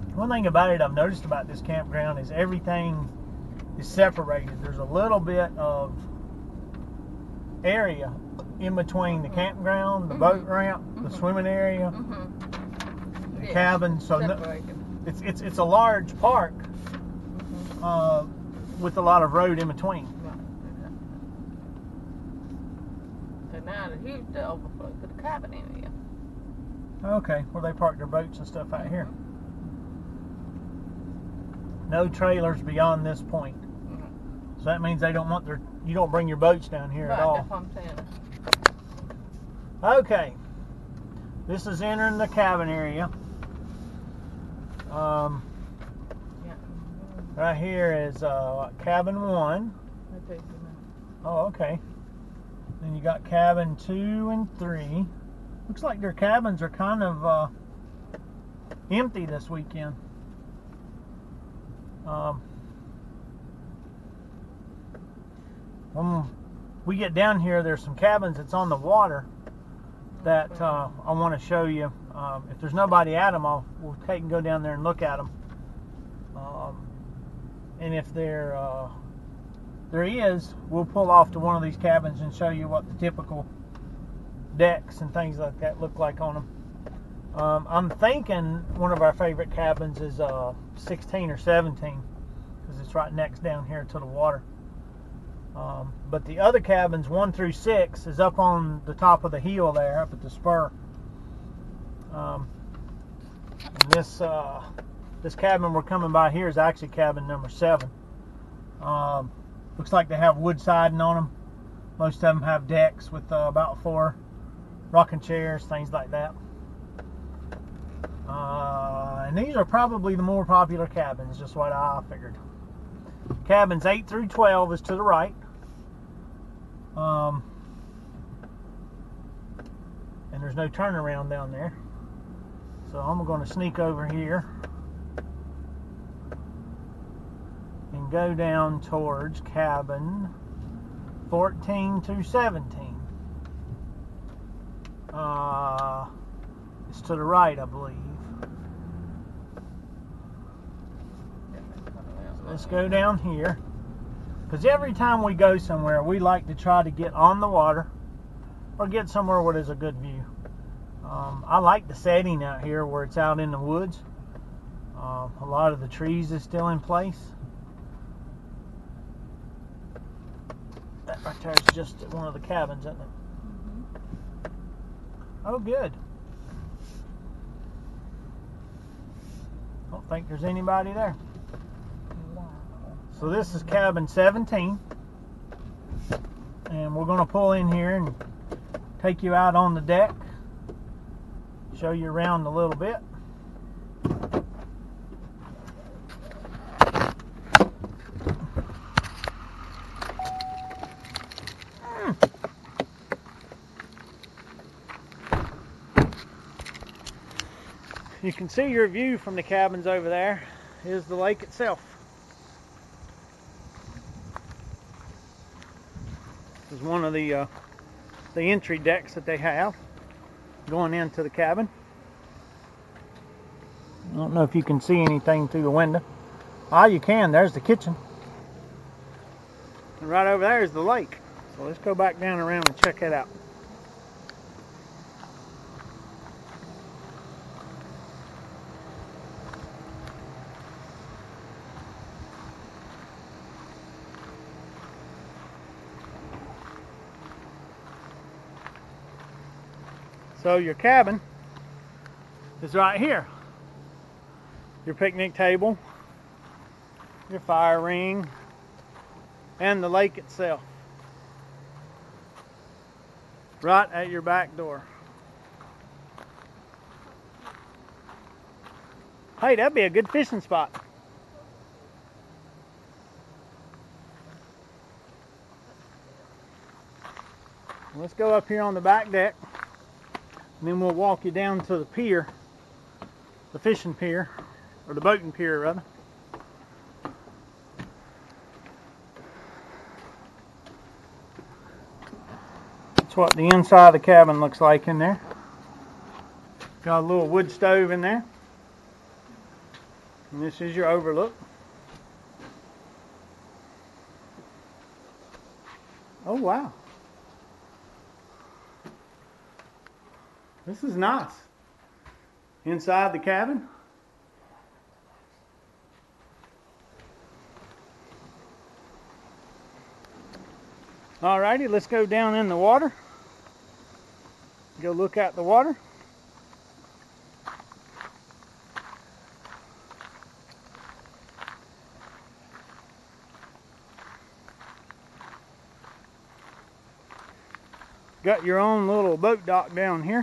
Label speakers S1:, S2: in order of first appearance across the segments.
S1: One thing about it I've noticed about this campground is everything is separated. There's a little bit of area in between the campground, the boat ramp, the swimming area, the cabin. So it's a large park with a lot of road in between.
S2: And now the huge overflow to the cabin area.
S1: Okay, where they park their boats and stuff out here. No trailers beyond this point. So that means they don't want you don't bring your boats down here at all.
S2: That's what I'm saying.
S1: Okay, this is entering the cabin area. Right here is cabin 1. Oh, okay. Then you got cabin 2 and 3. Looks like their cabins are kind of empty this weekend. When we get down here, there's some cabins that's on the water that I want to show you. If there's nobody at them, we'll take and go down there and look at them. And if there is, we'll pull off to one of these cabins and show you what the typical decks and things like that look like on them. I'm thinking one of our favorite cabins is 16 or 17 because it's right next down here to the water. But the other cabins, 1 through 6, is up on the top of the hill there, up at the spur. This cabin we're coming by here is actually cabin number 7. Looks like they have wood siding on them. Most of them have decks with about 4 rocking chairs, things like that. And these are probably the more popular cabins, just what I figured. Cabins 8 through 12 is to the right. And there's no turnaround down there. So I'm going to sneak over here and go down towards cabin 14 through 17. It's to the right, I believe. So let's go down here. Because every time we go somewhere, we like to try to get on the water or get somewhere where there's a good view. I like the setting out here where it's out in the woods. A lot of the trees is still in place. That right there is just one of the cabins, isn't it? Oh, good. Don't think there's anybody there. So this is cabin 17. And we're going to pull in here and take you out on the deck. Show you around a little bit. You can see your view from the cabins over there is the lake itself. This is one of the entry decks that they have going into the cabin. I don't know if you can see anything through the window. Ah, you can. There's the kitchen. And right over there is the lake. So let's go back down around and check it out. So your cabin is right here. Your picnic table, your fire ring, and the lake itself. Right at your back door. Hey, that'd be a good fishing spot. Let's go up here on the back deck. And then we'll walk you down to the pier, the fishing pier, or the boating pier rather. That's what the inside of the cabin looks like in there. Got a little wood stove in there. And this is your overlook. Oh wow. This is nice. Inside the cabin. Alrighty, let's go down in the water. Go look at the water. Got your own little boat dock down here.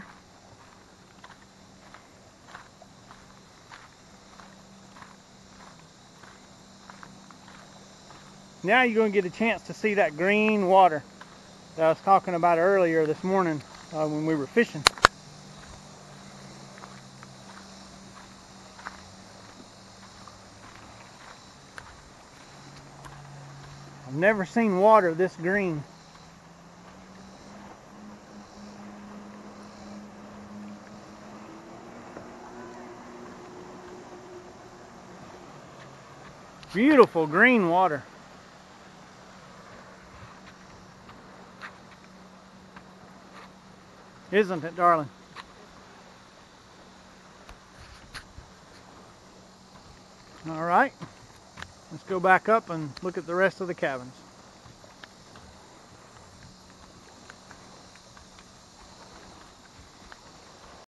S1: Now you're going to get a chance to see that green water that I was talking about earlier this morning when we were fishing. I've never seen water this green. Beautiful green water. Isn't it, darling? All right, let's go back up and look at the rest of the cabins.